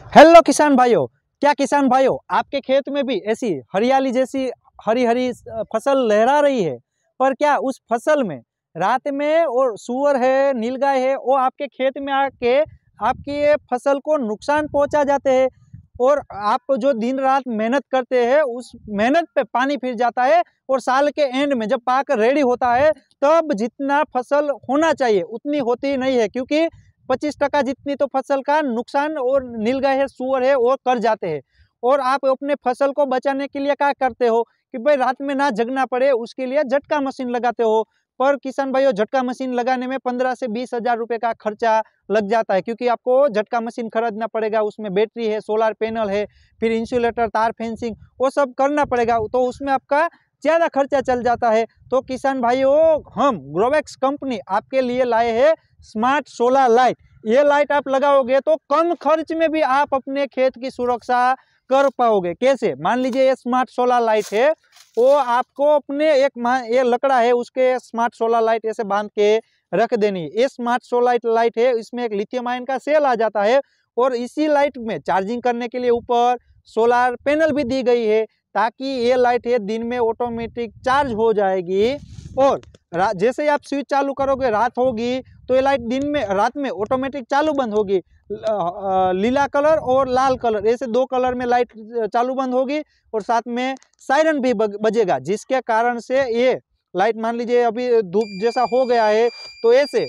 Hello किसान भाइयों, क्या किसान भाइयों आपके खेत में भी ऐसी हरियाली जैसी हरी हरी फसल लहरा रही है। पर क्या उस फसल में रात में और सूअर है, नीलगाय है, वो आपके खेत में आके आपकी ये फसल को नुकसान पहुंचा जाते हैं। और आप जो दिन रात मेहनत करते हैं उस मेहनत पे पानी फिर जाता है। और साल के एंड में जब पाक रेडी होता है तब जितना फसल होना चाहिए उतनी होती नहीं है, क्योंकि 25% जितनी तो फसल का नुकसान और नीलगाय है, सूअर है, वो कर जाते हैं। और आप अपने फसल को बचाने के लिए क्या करते हो कि भाई रात में ना जगना पड़े, उसके लिए झटका मशीन लगाते हो। पर किसान भाइयों, झटका मशीन लगाने में 15 से 20 हजार रुपये का खर्चा लग जाता है, क्योंकि आपको झटका मशीन खरीदना पड़ेगा, उसमें बैटरी है, सोलर पैनल है, फिर इंसुलेटर, तार फेंसिंग, वो सब करना पड़ेगा, तो उसमें आपका ज़्यादा खर्चा चल जाता है। तो किसान भाइयों, हम ग्रोवेक्स कंपनी आपके लिए लाए हैं स्मार्ट सोलर लाइट। ये लाइट आप लगाओगे तो कम खर्च में भी आप अपने खेत की सुरक्षा कर पाओगे। कैसे? मान लीजिए ये स्मार्ट सोलर लाइट है, वो आपको अपने ये लकड़ा है उसके स्मार्ट सोलर लाइट ऐसे बांध के रख देनी है। ये स्मार्ट सोलर लाइट है, इसमें एक लिथियम आयन का सेल आ जाता है और इसी लाइट में चार्जिंग करने के लिए ऊपर सोलर पैनल भी दी गई है, ताकि ये लाइट है दिन में ऑटोमेटिक चार्ज हो जाएगी। और जैसे ही आप स्विच चालू करोगे, रात होगी तो ये लाइट दिन में रात में ऑटोमेटिक चालू बंद होगी। लीला कलर और लाल कलर, ऐसे दो कलर में लाइट चालू बंद होगी। और साथ में सायरन भी बजेगा, जिसके कारण से ये लाइट, मान लीजिए अभी धूप जैसा हो गया है तो ऐसे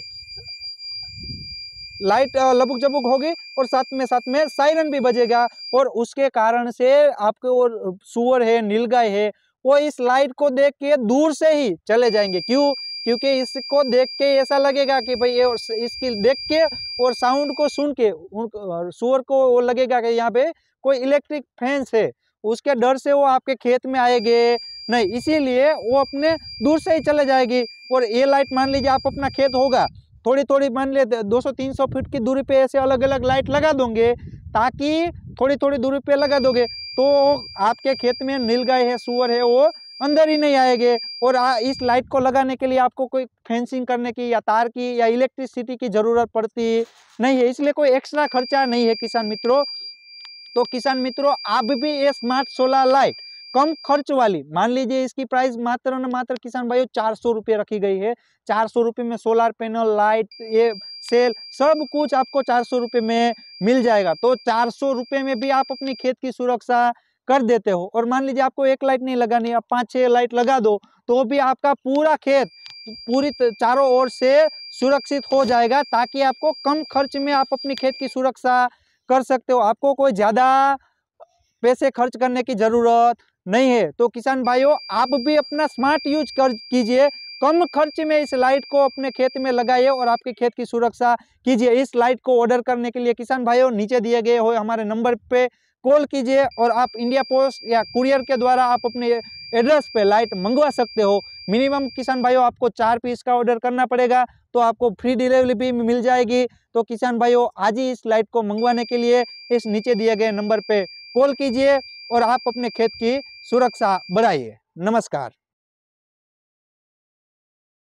लाइट लबुक जबुक होगी और साथ में सायरन भी बजेगा। और उसके कारण से आपके वो सूअर है, नीलगाय है, वो इस लाइट को देख के दूर से ही चले जाएंगे। क्यों? क्योंकि इसको देख के ऐसा लगेगा कि भाई ये, इसकी देख के और साउंड को सुन के सूअर को वो लगेगा कि यहाँ पे कोई इलेक्ट्रिक फेंस है, उसके डर से वो आपके खेत में आएंगे नहीं, इसीलिए वो अपने दूर से ही चले जाएगी। और ये लाइट, मान लीजिए आप अपना खेत होगा, थोड़ी थोड़ी मान ले 200-300 फीट की दूरी पे ऐसे अलग अलग लाइट लगा दोगे, ताकि थोड़ी थोड़ी दूरी पे लगा दोगे तो आपके खेत में नीलगाय है, सूअर है, वो अंदर ही नहीं आएंगे। और इस लाइट को लगाने के लिए आपको कोई फेंसिंग करने की या तार की या इलेक्ट्रिसिटी की ज़रूरत पड़ती नहीं है, इसलिए कोई एक्स्ट्रा खर्चा नहीं है किसान मित्रों। तो किसान मित्रों, आप भी ये स्मार्ट सोलर लाइट कम खर्च वाली, मान लीजिए इसकी प्राइस मात्र न मात्र किसान भाइयों 400 रुपये रखी गई है। 400 रुपये में सोलर पैनल, लाइट, ये सेल, सब कुछ आपको 400 रुपये में मिल जाएगा। तो 400 रुपये में भी आप अपनी खेत की सुरक्षा कर देते हो। और मान लीजिए आपको एक लाइट नहीं लगानी, आप 5-6 लाइट लगा दो तो भी आपका पूरा खेत पूरी चारों ओर से सुरक्षित हो जाएगा, ताकि आपको कम खर्च में आप अपनी खेत की सुरक्षा कर सकते हो। आपको कोई ज़्यादा पैसे खर्च करने की ज़रूरत नहीं है। तो किसान भाइयों, आप भी अपना स्मार्ट यूज कर कीजिए, कम खर्च में इस लाइट को अपने खेत में लगाइए और आपके खेत की सुरक्षा कीजिए। इस लाइट को ऑर्डर करने के लिए किसान भाइयों, नीचे दिए गए हुए हमारे नंबर पे कॉल कीजिए और आप इंडिया पोस्ट या कुरियर के द्वारा आप अपने एड्रेस पे लाइट मंगवा सकते हो। मिनिमम किसान भाइयों आपको 4 पीस का ऑर्डर करना पड़ेगा, तो आपको फ्री डिलीवरी भी मिल जाएगी। तो किसान भाइयों, आज ही इस लाइट को मंगवाने के लिए इस नीचे दिए गए नंबर पे कॉल कीजिए और आप अपने खेत की सुरक्षा बढ़ाइए। नमस्कार।